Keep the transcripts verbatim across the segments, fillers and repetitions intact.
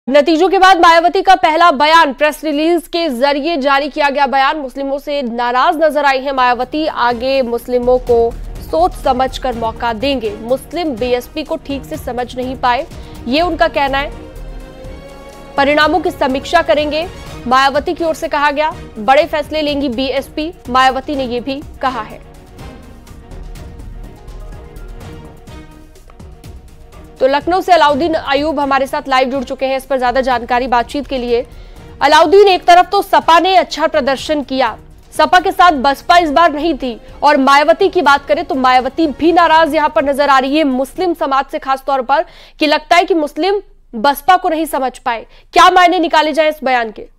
नतीजों के बाद मायावती का पहला बयान, प्रेस रिलीज के जरिए जारी किया गया बयान। मुस्लिमों से नाराज नजर आई है मायावती। आगे मुस्लिमों को सोच समझकर मौका देंगे। मुस्लिम बीएसपी को ठीक से समझ नहीं पाए, ये उनका कहना है। परिणामों की समीक्षा करेंगे, मायावती की ओर से कहा गया। बड़े फैसले लेंगी बीएसपी, मायावती ने यह भी कहा है। तो लखनऊ से अलाउद्दीन अयूब हमारे साथ लाइव जुड़ चुके हैं इस पर ज्यादा जानकारी बातचीत के लिए। अलाउद्दीन, एक तरफ तो सपा ने अच्छा प्रदर्शन किया, सपा के साथ बसपा इस बार नहीं थी, और मायावती की बात करें तो मायावती भी नाराज यहां पर नजर आ रही है मुस्लिम समाज से, खासतौर पर कि लगता है कि मुस्लिम बसपा को नहीं समझ पाए। क्या मायने निकाले जाए इस बयान के?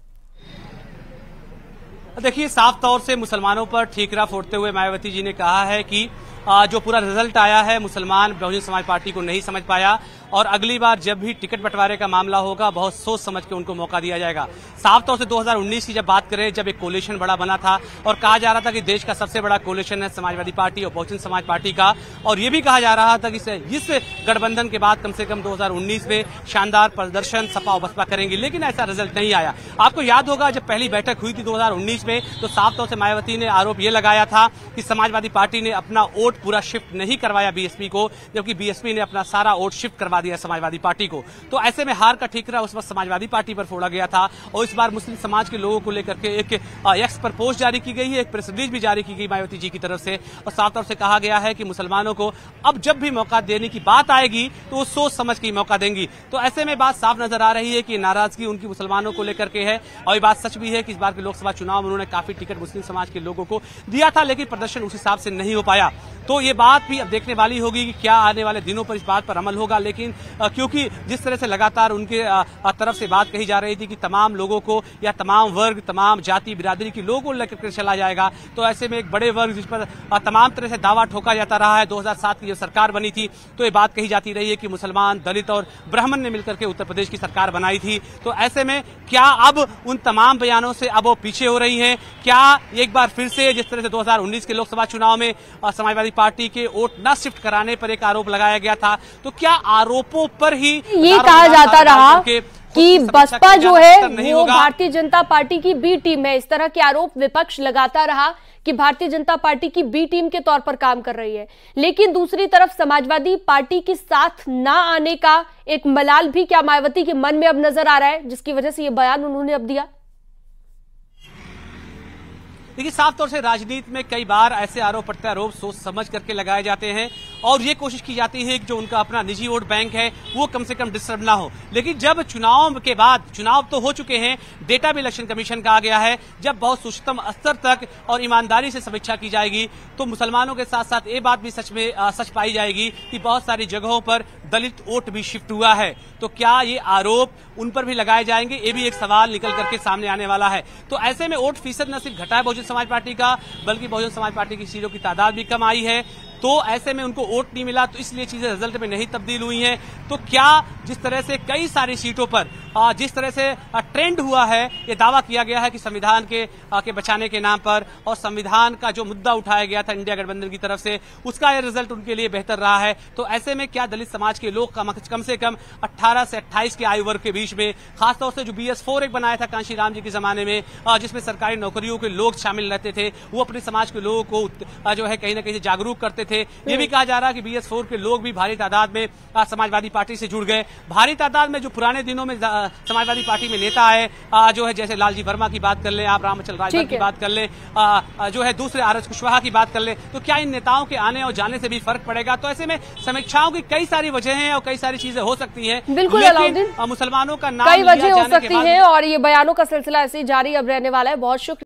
देखिए, साफ तौर से मुसलमानों पर ठीकरा फोड़ते हुए मायावती जी ने कहा है कि जो पूरा रिजल्ट आया है मुसलमान बहुजन समाज पार्टी को नहीं समझ पाया, और अगली बार जब भी टिकट बंटवारे का मामला होगा बहुत सोच समझ के उनको मौका दिया जाएगा। साफ तौर से दो हज़ार उन्नीस की जब बात करें, जब एक कोलिशन बड़ा बना था और कहा जा रहा था कि देश का सबसे बड़ा कोलिशन है समाजवादी पार्टी और बहुजन समाज पार्टी का, और ये भी कहा जा रहा था कि इस गठबंधन के बाद कम से कम दो हज़ार उन्नीस में शानदार प्रदर्शन सपा और बसपा करेंगे, लेकिन ऐसा रिजल्ट नहीं आया। आपको याद होगा जब पहली बैठक हुई थी दो हज़ार उन्नीस में, तो साफ तौर से मायावती ने आरोप ये लगाया था कि समाजवादी पार्टी ने अपना वोट पूरा शिफ्ट नहीं करवाया बीएसपी को, जबकि बीएसपी ने अपना सारा वोट शिफ्ट करवा दिया समाजवादी पार्टी को। तो ऐसे में हार का ठीकरा उस वक्त समाजवादी पार्टी पर फोड़ा गया था, और इस बार मुस्लिम समाज के लोगों को लेकर के एक एक्स पर पोस्ट जारी की गई है, एक प्रेस रिलीज भी जारी की गई मायावती जी की तरफ से, और साफ तौर से कहा गया है कि मुसलमानों को अब जब भी मौका देने की बात आएगी तो वो सोच समझ के मौका देंगी। तो ऐसे में बात साफ नजर आ रही है कि नाराजगी उनकी मुसलमानों को लेकर के है, और ये बात सच भी है कि इस बार के लोकसभा चुनाव में उन्होंने काफी टिकट मुस्लिम समाज के लोगों को दिया था, लेकिन प्रदर्शन उस हिसाब से नहीं हो पाया। तो ये बात भी अब देखने वाली होगी कि क्या आने वाले दिनों पर इस बात पर अमल होगा। लेकिन क्योंकि जिस तरह से लगातार उनके तरफ से बात कही जा रही थी कि तमाम लोगों को या तमाम वर्ग, तमाम जाति बिरादरी के लोगों को लेकर चला जाएगा, तो ऐसे में एक बड़े वर्ग जिस पर तमाम तरह से दावा ठोका जाता रहा है, दो हज़ार सात की जब सरकार बनी थी तो ये बात कही जाती रही है कि मुसलमान, दलित और ब्राह्मण ने मिलकर के उत्तर प्रदेश की सरकार बनाई थी। तो ऐसे में क्या अब उन तमाम बयानों से अब वो पीछे हो रही है? क्या एक बार फिर से जिस तरह से दो हज़ार उन्नीस के लोकसभा चुनाव में समाजवादी पार्टी के वोट न शिफ्ट कराने पर एक आरोप लगाया गया था, तो क्या आरोपों पर ही ये कहा जाता रहा कि बसपा जो है वो भारतीय जनता पार्टी की बी टीम है? इस तरह के आरोप विपक्ष लगाता रहा कि भारतीय जनता पार्टी की बी टीम के तौर पर काम कर रही है, लेकिन दूसरी तरफ समाजवादी पार्टी के साथ ना आने का एक मलाल भी क्या मायावती के मन में अब नजर आ रहा है, जिसकी वजह से ये बयान उन्होंने अब दिया? देखिए, साफ तौर से राजनीति में कई बार ऐसे आरोप प्रत्यारोप सोच समझ करके लगाए जाते हैं, और ये कोशिश की जाती है कि जो उनका अपना निजी वोट बैंक है वो कम से कम डिस्टर्ब ना हो। लेकिन जब चुनाव के बाद, चुनाव तो हो चुके हैं, डेटा भी इलेक्शन कमीशन का आ गया है, जब बहुत उच्चतम स्तर तक और ईमानदारी से समीक्षा की जाएगी तो मुसलमानों के साथ साथ ये बात भी सच में आ, सच पाई जाएगी कि बहुत सारी जगहों पर दलित वोट भी शिफ्ट हुआ है। तो क्या ये आरोप उन पर भी लगाए जाएंगे? ये भी एक सवाल निकल करके सामने आने वाला है। तो ऐसे में वोट फीसद न सिर्फ घटा है बहुजन समाज पार्टी का, बल्कि बहुजन समाज पार्टी की सीटों की तादाद भी कम आई है। तो ऐसे में उनको वोट नहीं मिला, तो इसलिए चीजें रिजल्ट में नहीं तब्दील हुई हैं। तो क्या जिस तरह से कई सारी सीटों पर जिस तरह से ट्रेंड हुआ है, ये दावा किया गया है कि संविधान के के बचाने के नाम पर और संविधान का जो मुद्दा उठाया गया था इंडिया गठबंधन की तरफ से, उसका ये रिजल्ट उनके लिए बेहतर रहा है। तो ऐसे में क्या दलित समाज के लोग कम, कम से कम अट्ठारह से अट्ठाईस के आयु वर्ग के बीच में, खासतौर से जो बी एस फोर एक बनाया था कांशी राम जी के जमाने में, जिसमें सरकारी नौकरियों के लोग शामिल रहते थे, वो अपने समाज के लोगों को जो है कहीं ना कहीं जागरूक करते थे। ये भी कहा जा रहा है कि बी एस फोर के लोग भी भारी तादाद में समाजवादी पार्टी से जुड़ गए। भारी तादाद में जो पुराने दिनों में समाजवादी पार्टी में नेता आए, जो है जैसे लालजी वर्मा की बात कर ले, आप रामचल राजभर की बात कर ले, जो है दूसरे आर एस कुशवाहा की बात कर ले, तो क्या इन नेताओं के आने और जाने से भी फर्क पड़ेगा? तो ऐसे में समीक्षाओं की कई सारी वजह हैं और कई सारी चीजें हो सकती हैं। बिल्कुल लेकिन मुसलमानों का नाम कई वजह हो सकती है, और ये बयानों का सिलसिला ऐसे ही जारी अब रहने वाला है। बहुत शुक्रिया।